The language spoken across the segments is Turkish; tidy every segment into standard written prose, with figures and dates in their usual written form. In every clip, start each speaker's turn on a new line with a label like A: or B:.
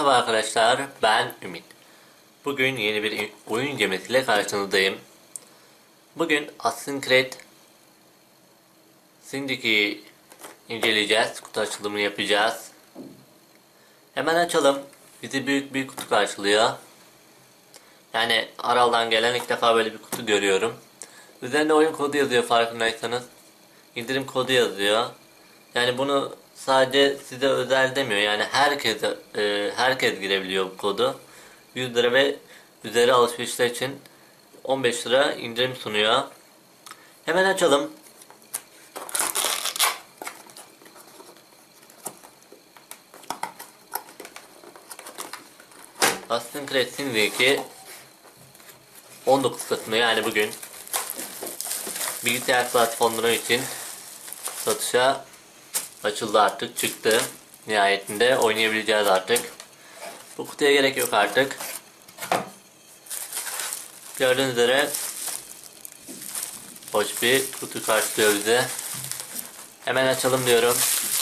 A: Merhaba arkadaşlar, ben Ümit. Bugün yeni bir oyun gemisiyle karşınızdayım. Bugün Assassin's Creed Syndicate'i inceleyeceğiz, kutu açılımını yapacağız. Hemen açalım. Bizi büyük bir kutu karşılıyor. Yani Aral'dan gelen ilk defa böyle bir kutu görüyorum. Üzerinde oyun kodu yazıyor, farkındaysanız. İndirim kodu yazıyor. Yani bunu sadece size özel demiyor. Yani herkes girebiliyor bu kodu. 100 lira ve üzeri alışverişler için 15 lira indirim sunuyor. Hemen açalım. Assassin's Creed Syndicate 19 Kasım'da, yani bugün bilgisayar platformları için satışa açıldı, artık çıktı. Nihayetinde oynayabileceğiz artık. Bu kutuya gerek yok artık. Gördüğünüz üzere hoş bir kutu karşılıyor bize. Hemen açalım diyorum.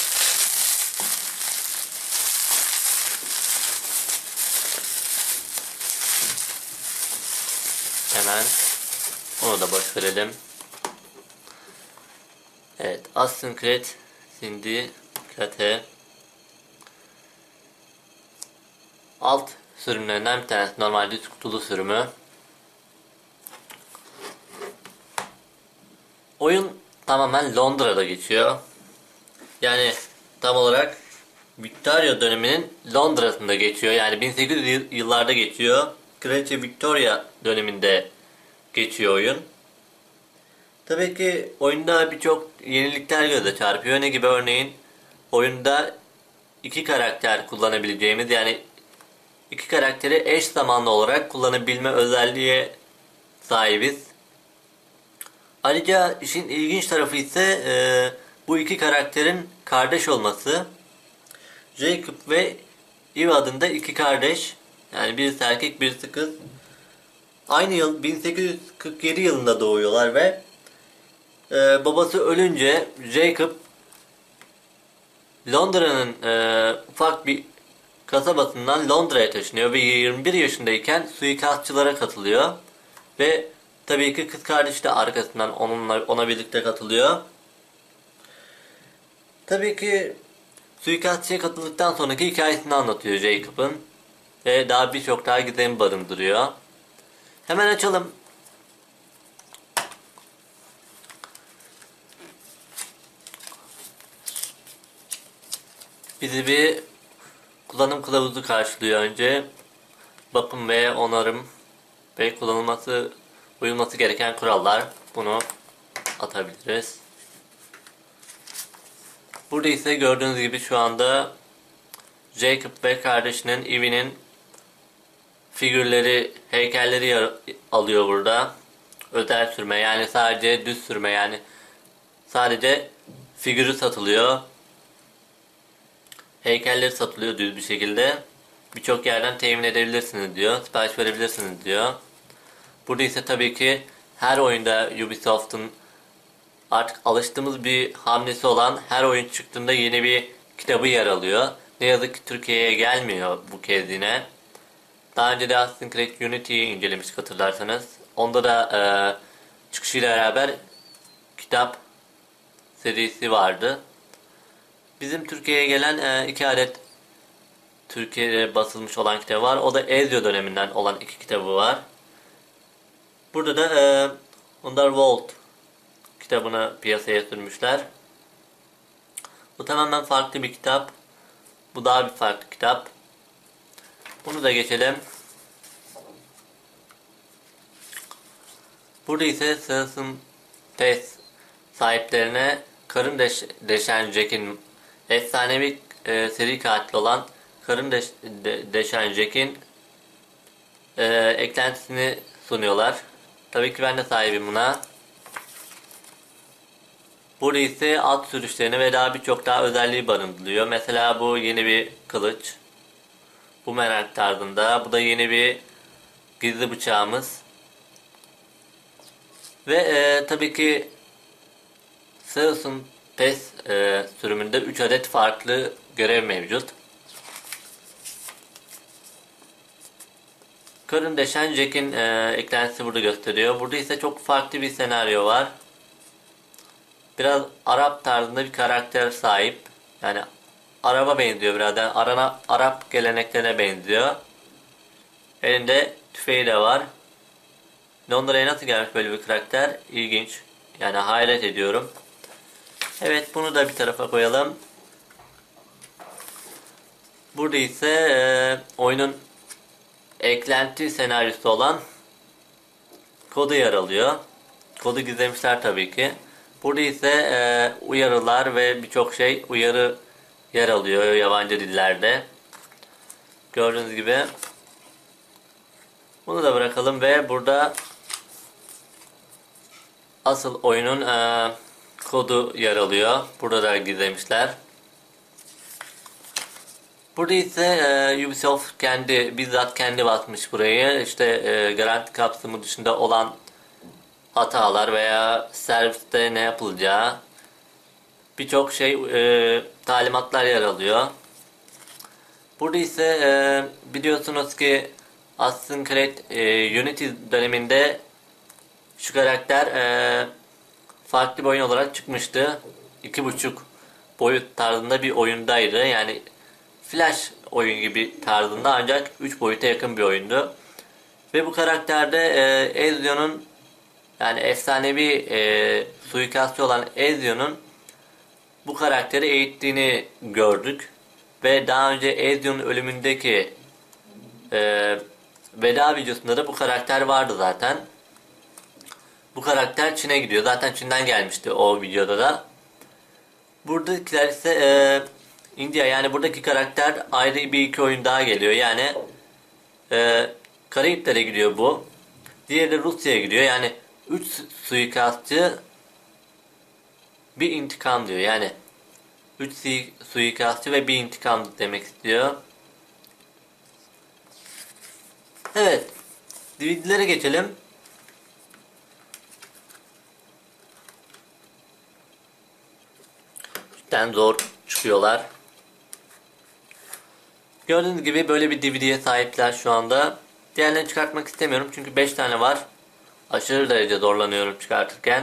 A: Hemen onu da boş verelim. Evet, Assassin's Creed Syndicate alt sürümlerinden bir tanesi, normal düz kutulu sürümü. Oyun tamamen Londra'da geçiyor. Yani tam olarak Victoria döneminin Londra'sında geçiyor. Yani 1800 yıllarda geçiyor. Kraliçe Victoria döneminde geçiyor oyun. Tabii ki oyunda birçok yenilikler göze çarpıyor. Ne gibi? Örneğin oyunda iki karakter kullanabileceğimiz, yani iki karakteri eş zamanlı olarak kullanabilme özelliğe sahibiz. Ayrıca işin ilginç tarafı ise bu iki karakterin kardeş olması. Jacob ve Eve adında iki kardeş. Yani birisi erkek, birisi kız. Aynı yıl 1847 yılında doğuyorlar ve babası ölünce Jacob Londra'nın ufak bir kasabasından Londra'ya taşınıyor ve 21 yaşındayken suikastçılara katılıyor. Ve tabii ki kız kardeşi de arkasından ona birlikte katılıyor. Tabii ki suikastçıya katıldıktan sonraki hikayesini anlatıyor Jacob'ın. Ve daha birçok daha gizemi barındırıyor. Hemen açalım. Bizi bir kullanım kılavuzu karşılıyor önce. Bakım ve onarım ve uyulması gereken kurallar. Bunu atabiliriz. Burada ise gördüğünüz gibi şu anda Jacob ve kardeşinin Eve'nin figürleri, heykelleri alıyor burada. Özel sürme, yani sadece düz sürme, yani sadece figürü satılıyor. Heykelleri satılıyor düz bir şekilde. Birçok yerden temin edebilirsiniz diyor. Sipariş verebilirsiniz diyor. Burada ise tabii ki her oyunda Ubisoft'un artık alıştığımız bir hamlesi olan, her oyun çıktığında yeni bir kitabı yer alıyor. Ne yazık ki Türkiye'ye gelmiyor bu kez yine. Daha önce de Assassin's Creed Unity'yi incelemiştik, hatırlarsanız. Onda da çıkışıyla beraber kitap serisi vardı. Bizim Türkiye'ye gelen 2 adet Türkiye'de basılmış olan kitabı var. O da Ezio döneminden olan 2 kitabı var. Burada da Underworld kitabını piyasaya sürmüşler. Bu tamamen farklı bir kitap. Bu daha bir farklı kitap. Bunu da geçelim. Burada ise Citizen Test sahiplerine Karın Deşen Jack'in, efsanevi seri katil olan Karın Deşen Jack'in eklentisini sunuyorlar. Tabii ki ben de sahibim buna. Burada ise at sürüşlerini ve daha birçok daha özelliği barındırıyor. Mesela bu yeni bir kılıç. Bu merak tarzında. Bu da yeni bir gizli bıçağımız. Ve tabii ki Citizen Test sürümünde 3 adet farklı görev mevcut. Karındeşen Jack'in eklentisi burada gösteriyor. Burada ise çok farklı bir senaryo var. Biraz Arap tarzında bir karakter sahip. Yani Arap'a benziyor biraz. Yani Arap geleneklerine benziyor. Elinde tüfeği de var. Londra'ya nasıl gelmiş böyle bir karakter? İlginç. Yani hayret ediyorum. Evet, bunu da bir tarafa koyalım. Burada ise oyunun eklenti senaryosu olan kodu yer alıyor. Kodu gizlemişler tabii ki. Burada ise uyarılar ve birçok uyarı yer alıyor yabancı dillerde. Gördüğünüz gibi. Bunu da bırakalım ve burada asıl oyunun kodu yer alıyor. Burada da gizlemişler. Burada ise Ubisoft bizzat kendi basmış burayı. İşte garanti kapsamı dışında olan hatalar veya serviste ne yapılacağı birçok talimatlar yer alıyor. Burada ise biliyorsunuz ki Assassin's Creed Unity döneminde şu karakter farklı bir oyun olarak çıkmıştı. 2,5 boyut tarzında bir oyundaydı. Yani Flash oyun gibi tarzında, ancak 3 boyuta yakın bir oyundu. Ve bu karakterde Ezio'nun, yani efsanevi suikastçı olan Ezio'nun bu karakteri eğittiğini gördük. Ve daha önce Ezio'nun ölümündeki veda videosunda da bu karakter vardı zaten. Bu karakter Çin'e gidiyor. Zaten Çin'den gelmişti o videoda da. Buradakiler ise India, yani buradaki karakter ayrı bir iki oyun daha geliyor. Yani Karayiplere gidiyor bu. Diğeri de Rusya'ya gidiyor. Yani 3 suikastçı bir intikam diyor. Yani 3 suikastçı ve bir intikam demek istiyor. Evet. DVD'lere geçelim. Cidden zor çıkıyorlar. Gördüğünüz gibi böyle bir DVD'ye sahipler şu anda. Diğerlerini çıkartmak istemiyorum çünkü 5 tane var. Aşırı derece zorlanıyorum çıkartırken.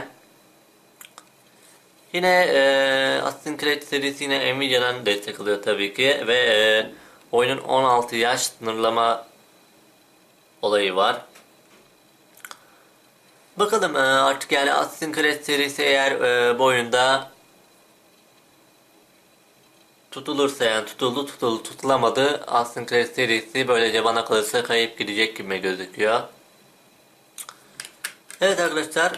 A: Yine Assassin's Creed serisi yine Nvidia'dan destek alıyor tabii ki. Ve oyunun 16 yaş sınırlama olayı var. Bakalım artık, yani Assassin's Creed serisi eğer bu oyunda tutulursa, yani tutulamadı, Assassin's Creed serisi böylece bana kalırsa kayıp gidecek gibi gözüküyor. Evet arkadaşlar,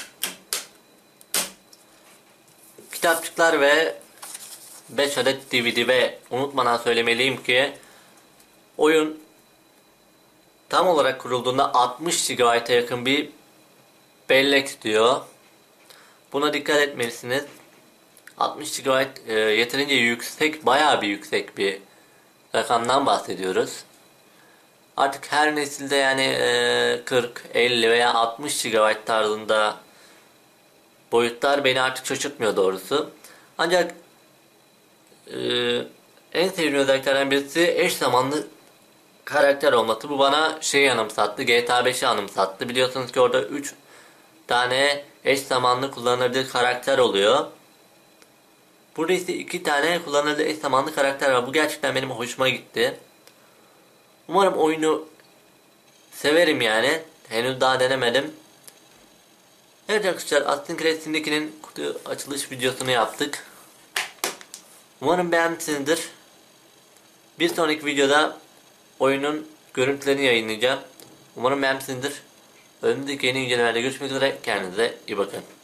A: kitapçıklar ve 5 adet DVD ve unutmadan söylemeliyim ki oyun tam olarak kurulduğunda 60 GB'a yakın bir bellek istiyor. Buna dikkat etmelisiniz. 60 GB yeterince yüksek, bayağı bir yüksek bir rakamdan bahsediyoruz. Artık her nesilde yani 40, 50 veya 60 GB tarzında boyutlar beni artık şaşırtmıyor doğrusu. Ancak en sevdiğim özelliklerden birisi eş zamanlı karakter olması. Bu bana anımsattı, GTA 5'i anımsattı. Biliyorsunuz ki orada 3 tane eş zamanlı kullanılabilir karakter oluyor. Burada ise 2 tane kullanılabilir eş zamanlı karakter var. Bu gerçekten benim hoşuma gitti. Umarım oyunu severim yani. Henüz daha denemedim. Evet arkadaşlar, Assassin's Creed Syndicate'in kutu açılış videosunu yaptık. Umarım beğenmişsinizdir. Bir sonraki videoda oyunun görüntülerini yayınlayacağım. Umarım beğenmişsinizdir. Önümüzdeki yeni incelemelerde görüşmek üzere. Kendinize iyi bakın.